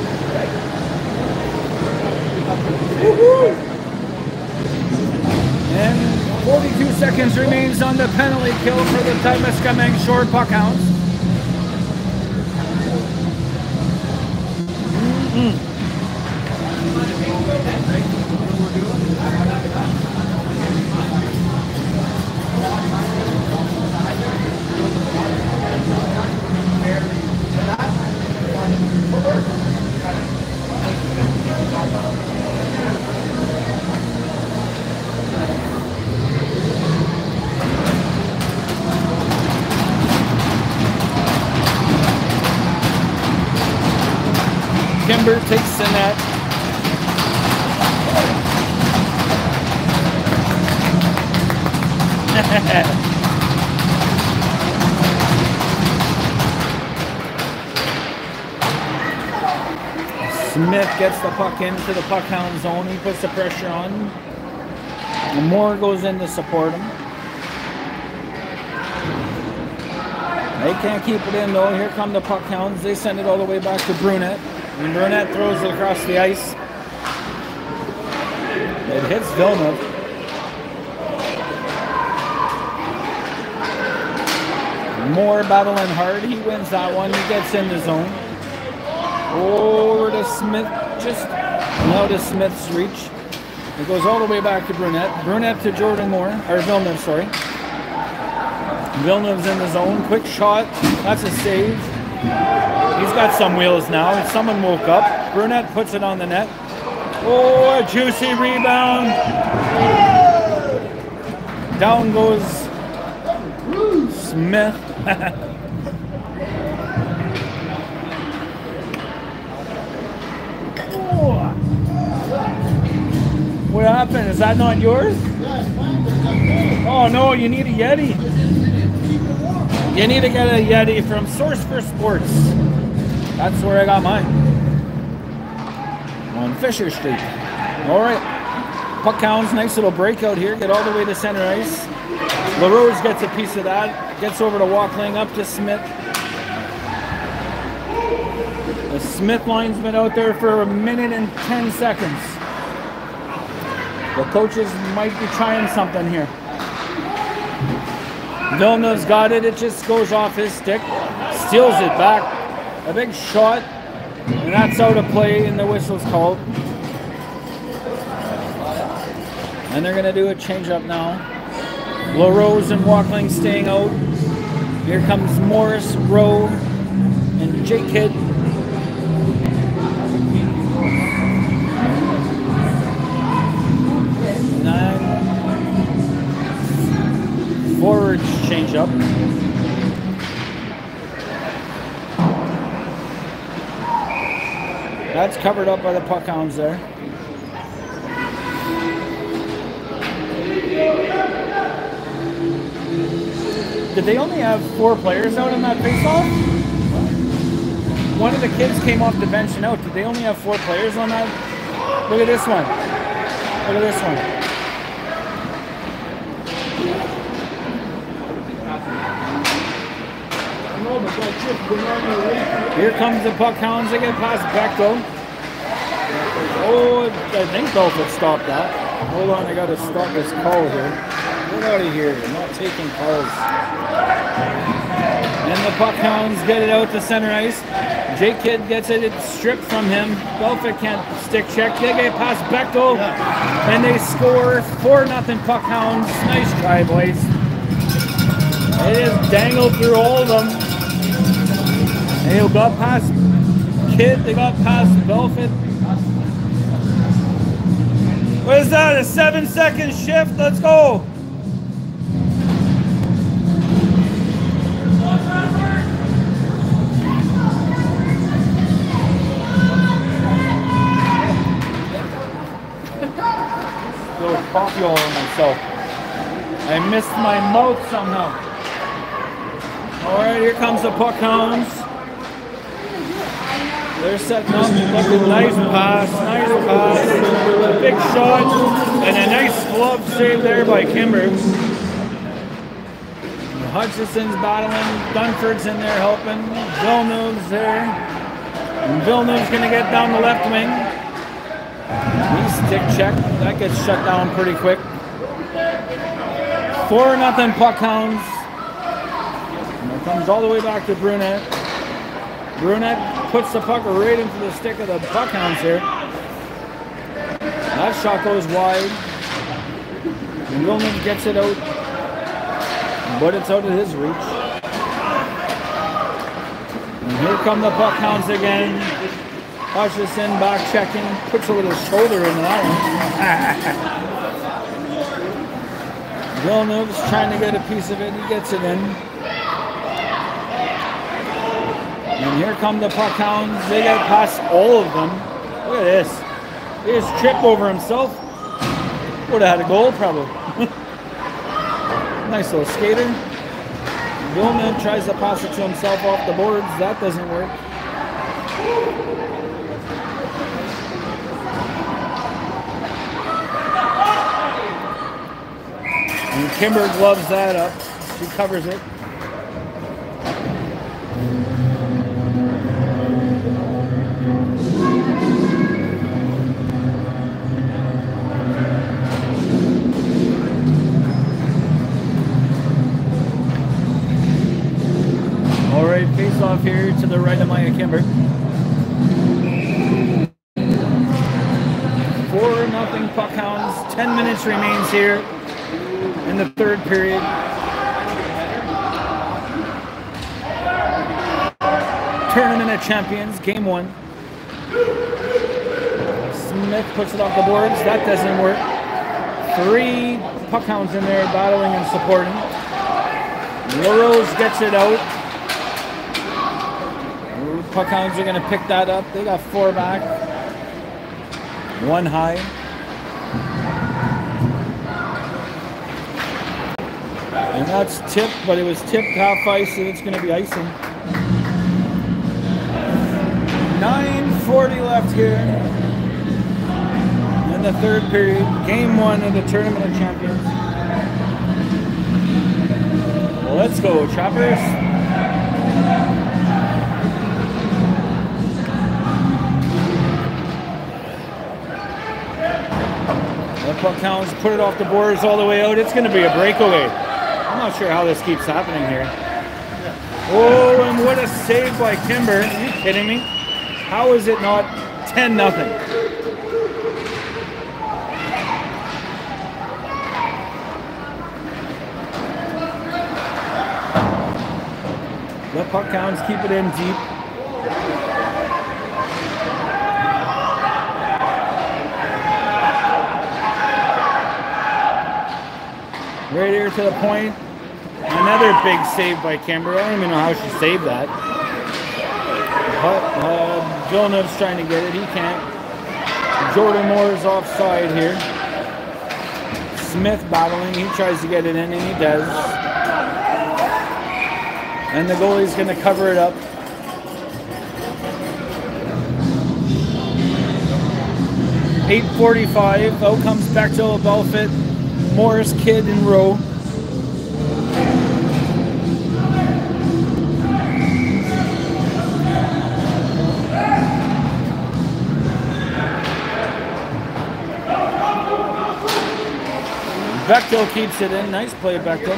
Woohoo! And 42 seconds remains on the penalty kill for the Tem Shores Puckhounds. Kimber takes the net. Smith gets the puck into the Puckhound zone. He puts the pressure on. And Moore goes in to support him. They can't keep it in though. Here come the Puckhounds. They send it all the way back to Brunette. And Brunette throws it across the ice. It hits Villeneuve. Moore battling hard. He wins that one. He gets in the zone. Over to Smith. Just out of Smith's reach. It goes all the way back to Brunette. Brunette to Jordan Moore. Or Villeneuve, sorry. Villeneuve's in the zone. Quick shot. That's a save. He's got some wheels now. Someone woke up. Brunette puts it on the net. Oh, a juicy rebound. Down goes Smith. What happened? Is that not yours? Oh no, you need a Yeti. You need to get a Yeti from Source for Sports. That's where I got mine. On Fisher Street. Alright. Puckhounds, nice little breakout here. Get all the way to center ice. LaRose gets a piece of that. Gets over to Walkling, up to Smith. The Smith line's been out there for a minute and 10 seconds. The coaches might be trying something here. Villeneuve's got it. It just goes off his stick. Steals it back. A big shot. And that's out of play and the whistle's called. And they're going to do a change-up now. LaRose and Walkling staying out. Here comes Morris, Rowe, and J Kidd. Forwards change up. That's covered up by the puck hounds there. Did they only have 4 players out on that face-off? One of the kids came off the bench and out. Did they only have 4 players on that? Look at this one. Look at this one. Here comes the puck hounds. They get past Bechtel. Oh, I think Belfort stopped that. Hold on, I gotta stop this call here. Get out of here. I'm not taking calls. And the puck hounds get it out to center ice. J Kidd gets it, it's stripped from him. Belfort can't stick check. They get past Bechtel. And they score 4-0 puck hounds. Nice try, boys. It is dangled through all of them. They got past Kidd, they got past Belfort. What is that, a 7-second shift? Let's go. Little coffee all over myself. I missed my mouth somehow. Alright, here comes the puck hounds. They're setting up, looking nice pass, a big shot, and a nice glove save there by Kimber. Hutchison's battling, Dunford's in there helping, Villeneuve's there, and Villeneuve's going to get down the left wing. He stick check, that gets shut down pretty quick. 4-0 puck hounds. And it comes all the way back to Brunette. Brunette puts the puck right into the stick of the puck hounds here. That shot goes wide. And Villeneuve gets it out. But it's out of his reach. And here come the puck hounds again. Hutchison back checking. Puts a little shoulder into that one. Villeneuve's trying to get a piece of it. He gets it in. And here come the puck hounds. They get past all of them. Look at this. He just tripped over himself. Would have had a goal probably. Nice little skater. Villeneuve tries to pass it to himself off the boards. That doesn't work. And Kimber gloves that up. She covers it. Face off here to the right of Maya Kimber. 4-0 puck hounds. 10 minutes remains here in the third period. Tournament of Champions, game 1. Smith puts it off the boards. That doesn't work. 3 puck hounds in there battling and supporting. LaRose gets it out. Puck hounds are going to pick that up. They got 4 back. 1 high. And that's tipped, but it was tipped half ice, so it's going to be icing. 9:40 left here in the third period. Game 1 of the Tournament of Champions. Let's go, Trappers. Puckhounds put it off the boards all the way out. It's going to be a breakaway. I'm not sure how this keeps happening here. Oh, and what a save by Kimber. Are you kidding me? How is it not 10-0? The Puckhounds keep it in deep. Right here to the point. Another big save by Kimber. I don't even know how she saved that. But Villeneuve's trying to get it. He can't. Jordan Moore's offside here. Smith battling. He tries to get it in, and he does. And the goalie's going to cover it up. .845. Out comes Bechtel, Belfit, Morris, Kidd, and Rowe. Bechtel keeps it in. Nice play, Bechtel.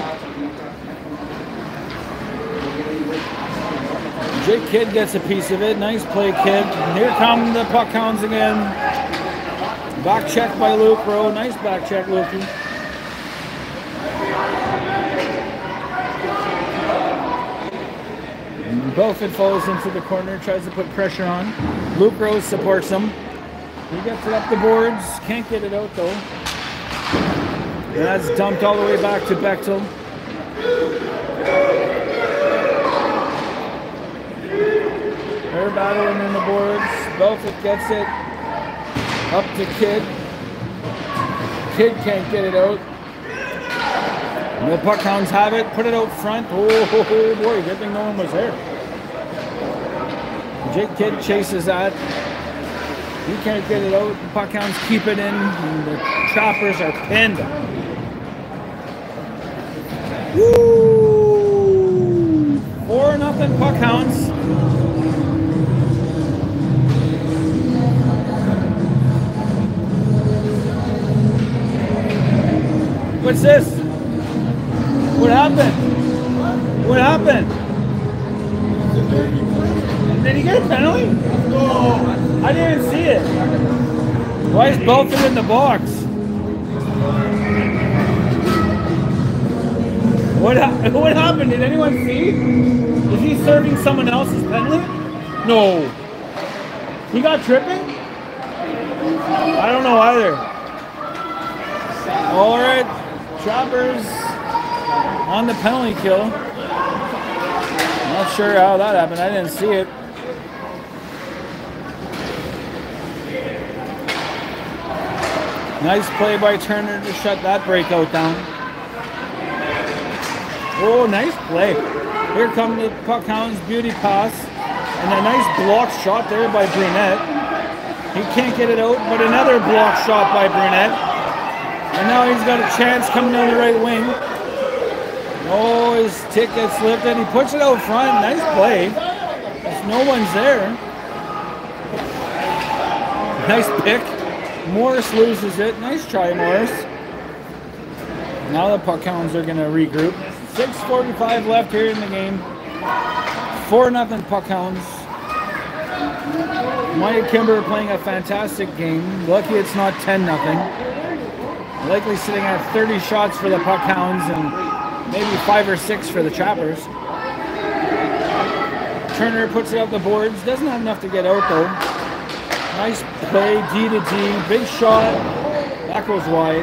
Jake Kidd gets a piece of it. Nice play, Kidd. Here come the Puckhounds again. Back check by Luke Rowe. Nice back check, Lukey. Belfit falls into the corner, tries to put pressure on. Luke Rowe supports him. He gets it up the boards. Can't get it out, though. And that's dumped all the way back to Bechtel. They're battling in the boards. Belfit gets it up to Kidd. Kidd can't get it out. And the Puckhounds have it. Put it out front. Oh boy, good thing no one was there. Jake Kidd chases that. He can't get it out. The Puckhounds keep it in. And the Trappers are pinned. Woo! 4-0 Puckhounds. What's this? What happened? What happened? Did he get a penalty? No. I didn't see it. Why is Belfit in the box? What happened? Did anyone see? Is he serving someone else's penalty? No. He got tripping? I don't know either. All right. Trappers on the penalty kill. Not sure how that happened. I didn't see it. Nice play by Turner to shut that breakout down. Oh, nice play. Here come the Puckhounds, beauty pass. And a nice block shot there by Brunette. He can't get it out, but another block shot by Brunette. And now he's got a chance coming down the right wing. Oh, his stick gets lifted. He puts it out front. Nice play. There's no one's there. Nice pick. Morris loses it. Nice try, Morris. Now the Puckhounds are going to regroup. 6:45 left here in the game. 4-0 Puckhounds. Maya Kimber playing a fantastic game. Lucky it's not 10-0. Likely sitting at 30 shots for the Puckhounds and maybe 5 or 6 for the Trappers. Turner puts it up the boards. Doesn't have enough to get out though. Nice play, D to D. Big shot. That goes wide.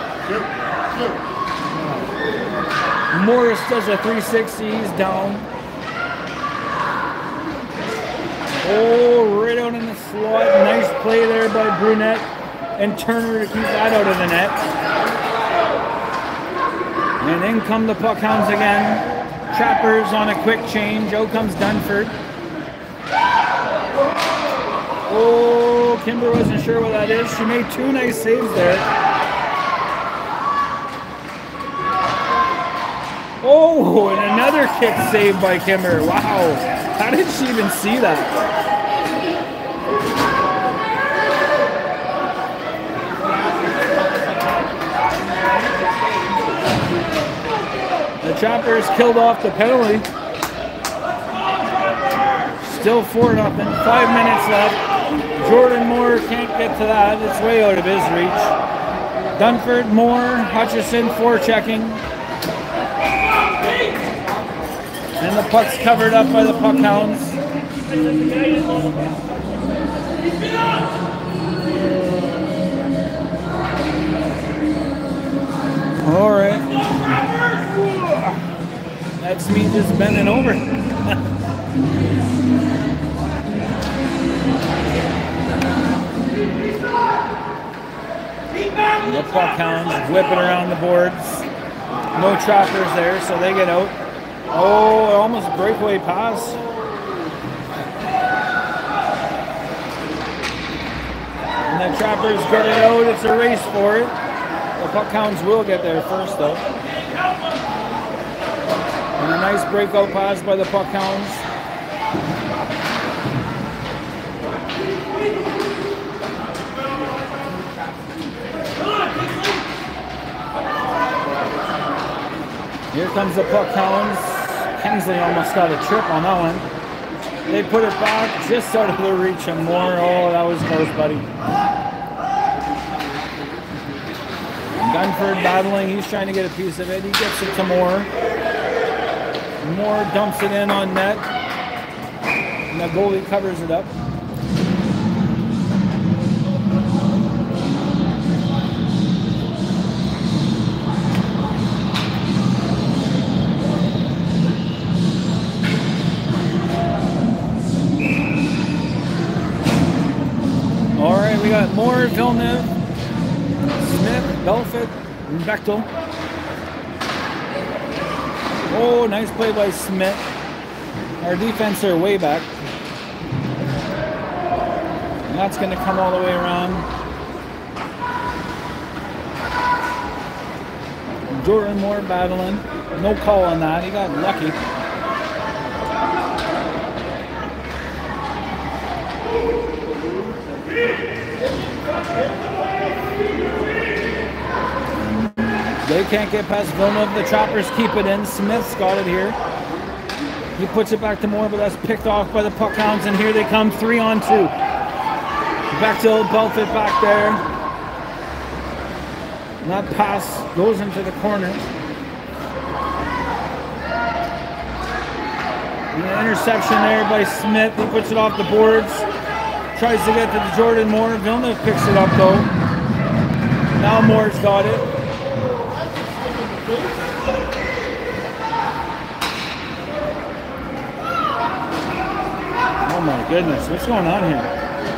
Morris does a 360. He's down. Oh, right out in the slot. Nice play there by Brunette and Turner to keep that out of the net. And in come the Puckhounds again. Trappers on a quick change. Out comes Dunford. Oh, Kimber wasn't sure what that is. She made 2 nice saves there. Oh, and another kick saved by Kimber. Wow. How did she even see that? Trappers killed off the penalty. Still 4-0. 5 minutes left. Jordan Moore can't get to that. It's way out of his reach. Dunford, Moore, Hutchison forechecking. And the puck's covered up by the puck hounds. All right. That's me just bending over. The puck hounds whipping around the boards. No Trappers there, so they get out. Oh, almost breakaway pass. And the Trappers get it out. It's a race for it. The puck hounds will get there first, though. And a nice breakout pass by the puck hounds. Here comes the puck hounds. Kingsley almost got a trip on that one. They put it back just out of the reach of Moore. Oh, that was close, buddy. Dunford battling. He's trying to get a piece of it. He gets it to Moore. Moore dumps it in on net. And the goalie covers it up. We got Moore, Villeneuve, Smith, Belfort, and Bechtel. Oh, nice play by Smith. Our defense are way back. And that's going to come all the way around. Jordan Moore battling. No call on that. He got lucky. They can't get past Villeneuve. The Trappers keep it in. Smith's got it here. He puts it back to Moore, but that's picked off by the puck hounds, and here they come 3-on-2. Bechtel, Belfort back there. And that pass goes into the corner. And an interception there by Smith. He puts it off the boards. Tries to get to the Jordan Moore. Villeneuve picks it up though. Now Moore's got it. Oh my goodness, what's going on here?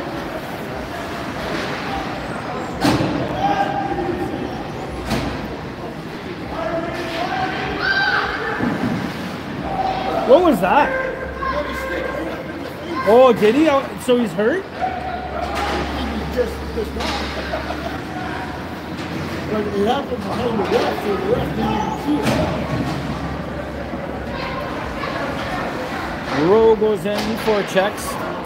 What was that? Oh, did he? So he's hurt? Just not. But it happened behind the ref, so the ref didn't even see it. Rowe goes in for checks.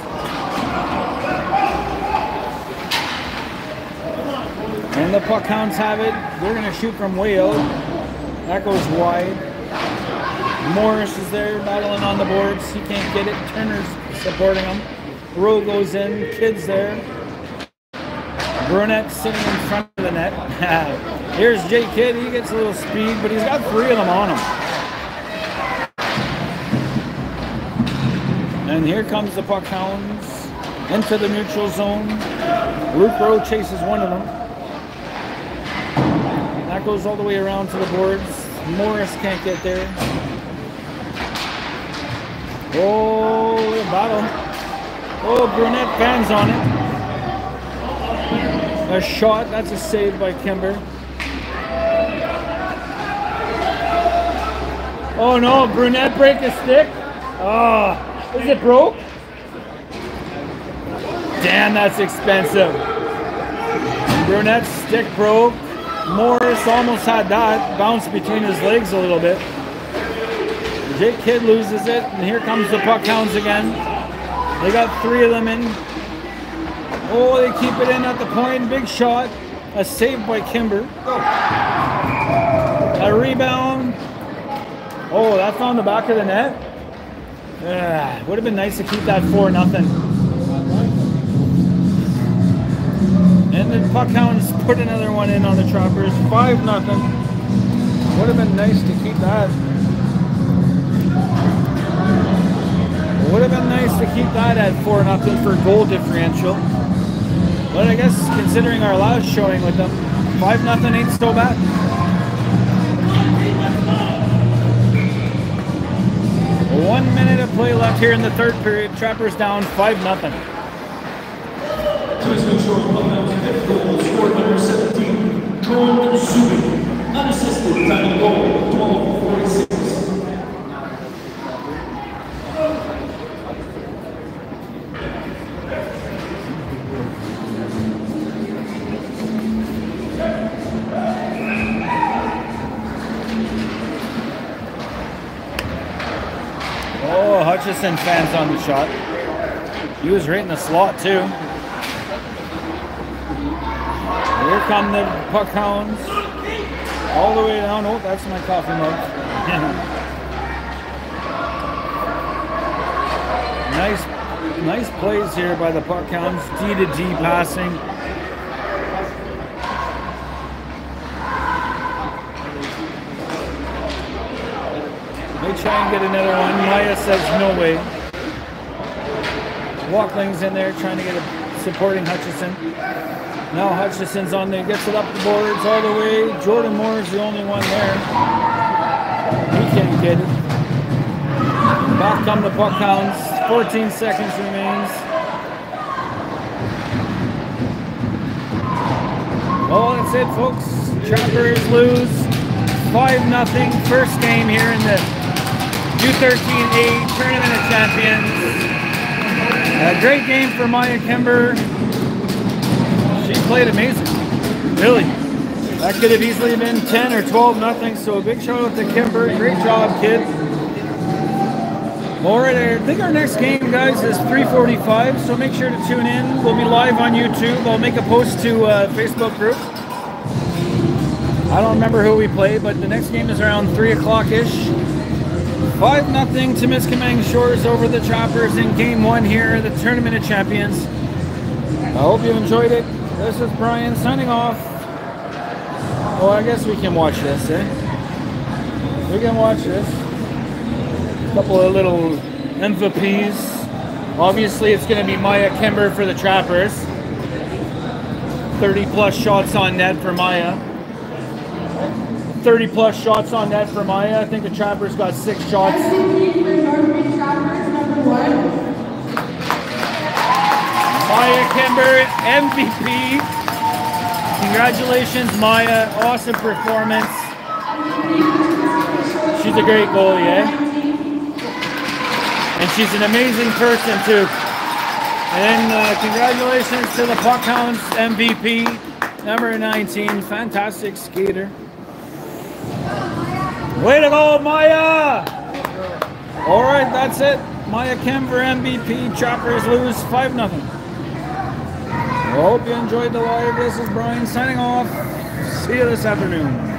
And the puck hounds have it. They're going to shoot from way out. That goes wide. Morris is there battling on the boards. He can't get it. Turner's supporting him. Rowe goes in. Kid's there. Brunette sitting in front of the net. Here's Jay Kidd. He gets a little speed, but he's got 3 of them on him. And here comes the puck hounds into the neutral zone. Luke Rowe chases one of them. That goes all the way around to the boards. Morris can't get there. Oh, a battle. Oh, Brunette bangs on it. A shot. That's a save by Kimber. Oh no, Brunette break a stick. Oh, is it broke? Damn, that's expensive. Brunette's stick broke. Morris almost had that. Bounced between his legs a little bit. Jake Kidd loses it, and here comes the puck hounds again. They got 3 of them in. Oh, they keep it in at the point. Big shot. A save by Kimber. A rebound. Oh, that's on the back of the net. Would have been nice to keep that 4-0. And then Puckhounds put another one in on the Trappers, 5-0. Would have been nice to keep that. Would have been nice to keep that at 4-0 for goal differential. But I guess considering our last showing with them, 5-0 ain't so bad. One minute of play left here in the third period. Trappers down 5-0. Tem Shores Puckhounds fifth goal, scored number 17, Tom Shores. Unassisted, time of goal, 12:46. Oh, Hutchison fans on the shot. He was right in the slot too. Here come the Puckhounds. All the way down. Oh, that's my coffee mug. Nice plays here by the Puckhounds. D to D passing. They try and get another one. Maya says no way. Walkling's in there trying to get a supporting Hutchison. Now Hutchison's on there, gets it up the boards all the way. Jordan Moore's the only one there. He can't get it. Back come the Puckhounds. 14 seconds remains. Oh, that's it, folks. Trappers lose 5-0. First game here in the U13A Tournament of Champions. A great game for Maya Kimber. She played amazing. Really. That could have easily been 10 or 12-0. So a big shout out to Kimber. Great job, kid. All right, I think our next game, guys, is 3:45. So make sure to tune in. We'll be live on YouTube. I'll make a post to Facebook group. I don't remember who we play, but the next game is around 3 o'clock-ish. 5-0 to Tem Shores over the Trappers in Game 1 here at the Tournament of Champions. I hope you enjoyed it. This is Brian signing off. Oh, I guess we can watch this, eh? We can watch this. A couple of little MVPs. Obviously, it's going to be Maya Kimber for the Trappers. 30-plus shots on net for Maya. 30-plus shots on net for Maya. I think the Trappers got 6 shots. Maya Kimber, MVP. Congratulations, Maya. Awesome performance. She's a great goalie, eh? And she's an amazing person, too. And congratulations to the Puckhounds MVP, number 19. Fantastic skater. Way to go, Maya! All right, that's it. Maya Kimber MVP. Trappers lose 5-0. I hope you enjoyed the live. This is Brian signing off. See you this afternoon.